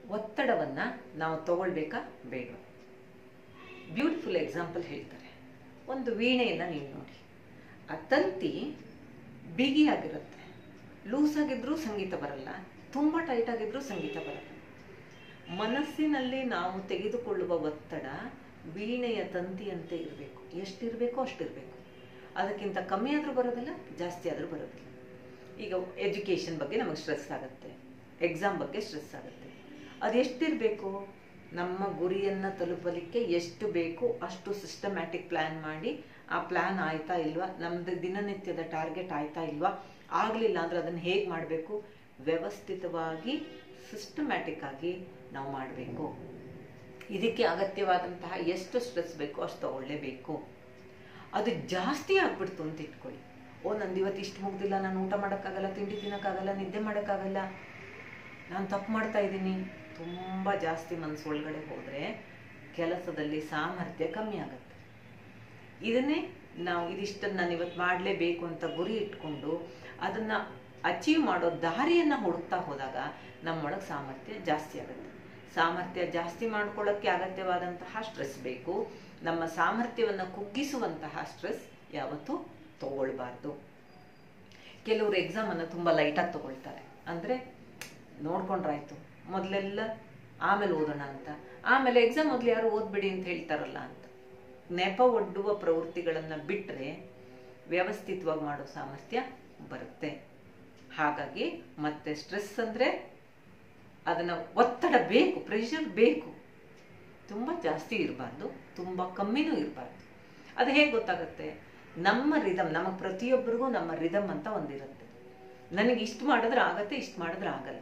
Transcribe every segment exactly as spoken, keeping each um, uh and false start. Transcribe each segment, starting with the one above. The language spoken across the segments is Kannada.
ಒತ್ತಡವನ್ನ ನಾವು ತಗೊಳ್ಬೇಕಾ ಬೇಡ? ಬ್ಯೂಟಿಫುಲ್ ಎಕ್ಸಾಂಪಲ್ ಹೇಳ್ತಾರೆ. ಒಂದು ವೀಣೆಯನ್ನ ನೀವು ನೋಡಿ, ಆ ತಂತಿ ಬಿಗಿಯಾಗಿರುತ್ತೆ, ಲೂಸ್ ಆಗಿದ್ರೂ ಸಂಗೀತ ಬರಲ್ಲ, ತುಂಬಾ ಟೈಟ್ ಆಗಿದ್ರೂ ಸಂಗೀತ ಬರಲ್ಲ. ಮನಸ್ಸಿನಲ್ಲಿ ನಾವು ತೆಗೆದುಕೊಳ್ಳುವ ಒತ್ತಡ ವೀಣೆಯ ತಂತಿಯಂತೆ ಇರಬೇಕು. ಎಷ್ಟಿರಬೇಕೋ ಅಷ್ಟಿರಬೇಕು. ಅದಕ್ಕಿಂತ ಕಮ್ಮಿ ಆದರೂ ಬರೋದಿಲ್ಲ, ಜಾಸ್ತಿ ಆದರೂ ಬರೋದಿಲ್ಲ. ಈಗ ಎಜುಕೇಷನ್ ಬಗ್ಗೆ ನಮಗೆ ಸ್ಟ್ರೆಸ್ ಆಗುತ್ತೆ, ಎಕ್ಸಾಮ್ ಬಗ್ಗೆ ಸ್ಟ್ರೆಸ್ ಆಗುತ್ತೆ. ಅದು ಎಷ್ಟಿರಬೇಕು? ನಮ್ಮ ಗುರಿಯನ್ನು ತಲುಪಲಿಕ್ಕೆ ಎಷ್ಟು ಬೇಕು ಅಷ್ಟು ಸಿಸ್ಟಮ್ಯಾಟಿಕ್ ಪ್ಲ್ಯಾನ್ ಮಾಡಿ, ಆ ಪ್ಲ್ಯಾನ್ ಆಯ್ತಾ ಇಲ್ವಾ, ನಮ್ಮದು ದಿನನಿತ್ಯದ ಟಾರ್ಗೆಟ್ ಆಯ್ತಾ ಇಲ್ವಾ, ಆಗಲಿಲ್ಲ ಅಂದರೆ ಅದನ್ನು ಹೇಗೆ ಮಾಡಬೇಕು, ವ್ಯವಸ್ಥಿತವಾಗಿ ಸಿಸ್ಟಮ್ಯಾಟಿಕ್ ಆಗಿ ನಾವು ಮಾಡಬೇಕು. ಇದಕ್ಕೆ ಅಗತ್ಯವಾದಂತಹ ಎಷ್ಟು ಸ್ಟ್ರೆಸ್ ಬೇಕೋ ಅಷ್ಟು ತಗೊಳ್ಳೇಬೇಕು. ಅದು ಜಾಸ್ತಿ ಆಗ್ಬಿಡ್ತು ಅಂತ ಇಟ್ಕೊಳ್ಳಿ, ಓ ನಂದು ಇವತ್ತು ಇಷ್ಟು ಮುಗ್ದಿಲ್ಲ, ನಾನು ಊಟ ಮಾಡೋಕ್ಕಾಗಲ್ಲ, ತಿಂಡಿ ತಿನ್ನೋಕ್ಕಾಗಲ್ಲ, ನಿದ್ದೆ ಮಾಡೋಕ್ಕಾಗಲ್ಲ, ನಾನು ತಪ್ಪು ಮಾಡ್ತಾ ಇದ್ದೀನಿ, ತುಂಬ ಜಾಸ್ತಿ ಮನಸ್ಸು ಒಳಗಡೆ ಹೋದರೆ ಕೆಲಸದಲ್ಲಿ ಸಾಮರ್ಥ್ಯ ಕಮ್ಮಿ ಆಗುತ್ತೆ. ಇದನ್ನೇ ನಾವು ಇದಿಷ್ಟನ್ನು ನಾನು ಇವತ್ತು ಮಾಡಲೇಬೇಕು ಅಂತ ಗುರಿ ಇಟ್ಕೊಂಡು ಅದನ್ನು ಅಚೀವ್ ಮಾಡೋ ದಾರಿಯನ್ನು ಹುಡುಕ್ತಾ ಹೋದಾಗ ನಮ್ಮೊಳಗೆ ಸಾಮರ್ಥ್ಯ ಜಾಸ್ತಿ ಆಗುತ್ತೆ. ಸಾಮರ್ಥ್ಯ ಜಾಸ್ತಿ ಮಾಡ್ಕೊಳ್ಳೋಕ್ಕೆ ಅಗತ್ಯವಾದಂತಹ ಸ್ಟ್ರೆಸ್ ಬೇಕು. ನಮ್ಮ ಸಾಮರ್ಥ್ಯವನ್ನು ಕುಗ್ಗಿಸುವಂತಹ ಸ್ಟ್ರೆಸ್ ಯಾವತ್ತೂ ತಗೊಳ್ಬಾರ್ದು. ಕೆಲವರು ಎಕ್ಸಾಮನ್ನು ತುಂಬ ಲೈಟಾಗಿ ತಗೊಳ್ತಾರೆ. ಅಂದರೆ ನೋಡ್ಕೊಂಡ್ರಾಯ್ತು, ಮೊದಲೆಲ್ಲ ಆಮೇಲೆ ಓದೋಣ ಅಂತ, ಆಮೇಲೆ ಎಕ್ಸಾಮ್ ಮೊದಲು ಯಾರು ಓದ್ಬಿಡಿ ಅಂತ ಹೇಳ್ತಾರಲ್ಲ ಅಂತ ನೆಪ ಒಡ್ಡುವ ಪ್ರವೃತ್ತಿಗಳನ್ನು ಬಿಟ್ಟರೆ ವ್ಯವಸ್ಥಿತವಾಗಿ ಮಾಡೋ ಸಾಮರ್ಥ್ಯ ಬರುತ್ತೆ. ಹಾಗಾಗಿ ಮತ್ತೆ ಸ್ಟ್ರೆಸ್ ಅಂದರೆ ಅದನ್ನು ಒತ್ತಡ ಬೇಕು, ಪ್ರೆಷರ್ ಬೇಕು. ತುಂಬ ಜಾಸ್ತಿ ಇರಬಾರ್ದು, ತುಂಬ ಕಮ್ಮಿನೂ ಇರಬಾರ್ದು. ಅದು ಹೇಗೆ ಗೊತ್ತಾಗುತ್ತೆ? ನಮ್ಮ ರಿದಮ್, ನಮಗೆ ಪ್ರತಿಯೊಬ್ಬರಿಗೂ ನಮ್ಮ ರಿದಮ್ ಅಂತ ಒಂದಿರುತ್ತೆ. ನನಗೆ ಇಷ್ಟು ಮಾಡಿದ್ರೆ ಆಗತ್ತೆ, ಇಷ್ಟು ಮಾಡಿದ್ರೆ ಆಗಲ್ಲ.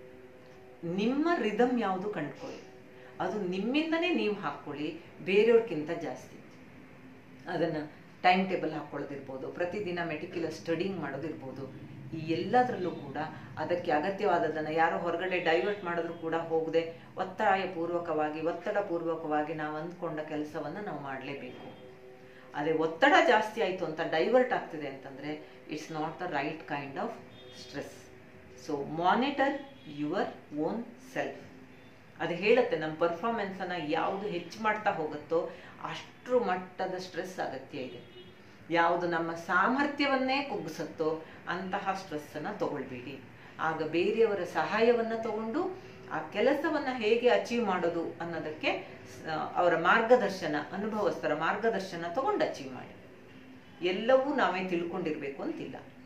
ನಿಮ್ಮ ರಿದಮ್ ಯಾವುದು ಕಂಡುಕೊಳ್ಳಿ, ಅದು ನಿಮ್ಮಿಂದನೇ ನೀವು ಹಾಕ್ಕೊಳ್ಳಿ, ಬೇರೆಯವ್ರಿಗಿಂತ ಜಾಸ್ತಿ. ಅದನ್ನು ಟೈಮ್ ಟೇಬಲ್ ಹಾಕ್ಕೊಳ್ಳೋದಿರ್ಬೋದು, ಪ್ರತಿದಿನ ಮೆಟಿಕ್ಯುಲರ್ ಸ್ಟಡಿಂಗ್ ಮಾಡೋದಿರ್ಬೋದು. ಈ ಎಲ್ಲದರಲ್ಲೂ ಕೂಡ ಅದಕ್ಕೆ ಅಗತ್ಯವಾದದನ್ನು ಯಾರೋ ಹೊರಗಡೆ ಡೈವರ್ಟ್ ಮಾಡಿದ್ರು ಕೂಡ ಹೋಗದೆ ಒತ್ತಾಯ ಪೂರ್ವಕವಾಗಿ ಒತ್ತಡ ಪೂರ್ವಕವಾಗಿ ನಾವು ಅಂದ್ಕೊಂಡ ಕೆಲಸವನ್ನು ನಾವು ಮಾಡಲೇಬೇಕು. ಅದೇ ಒತ್ತಡ ಜಾಸ್ತಿ ಆಯಿತು ಅಂತ ಡೈವರ್ಟ್ ಆಗ್ತಿದೆ ಅಂತಂದರೆ it's not the right kind of stress. So monitor your own self. ಅದು ಹೇಳುತ್ತೆ ನಮ್ಮ ಪರ್ಫಾರ್ಮೆನ್ಸನ್ನು ಯಾವುದು ಹೆಚ್ಚು ಮಾಡ್ತಾ ಹೋಗುತ್ತೋ ಅಷ್ಟರ ಮಟ್ಟದ ಸ್ಟ್ರೆಸ್ ಅಗತ್ಯ ಇದೆ. ಯಾವುದು ನಮ್ಮ ಸಾಮರ್ಥ್ಯವನ್ನೇ ಕುಗ್ಗಿಸುತ್ತೋ ಅಂತಹ ಸ್ಟ್ರೆಸ್ಸನ್ನು ತಗೊಳ್ಬೇಡಿ. ಆಗ ಬೇರೆಯವರ ಸಹಾಯವನ್ನು ತಗೊಂಡು ಆ ಕೆಲಸವನ್ನು ಹೇಗೆ ಅಚೀವ್ ಮಾಡೋದು ಅನ್ನೋದಕ್ಕೆ ಅವರ ಮಾರ್ಗದರ್ಶನ, ಅನುಭವಸ್ಥರ ಮಾರ್ಗದರ್ಶನ ತಗೊಂಡು ಅಚೀವ್ ಮಾಡಿ. ಎಲ್ಲವೂ ನಾವೇ ತಿಳ್ಕೊಂಡಿರ್ಬೇಕು ಅಂತಿಲ್ಲ.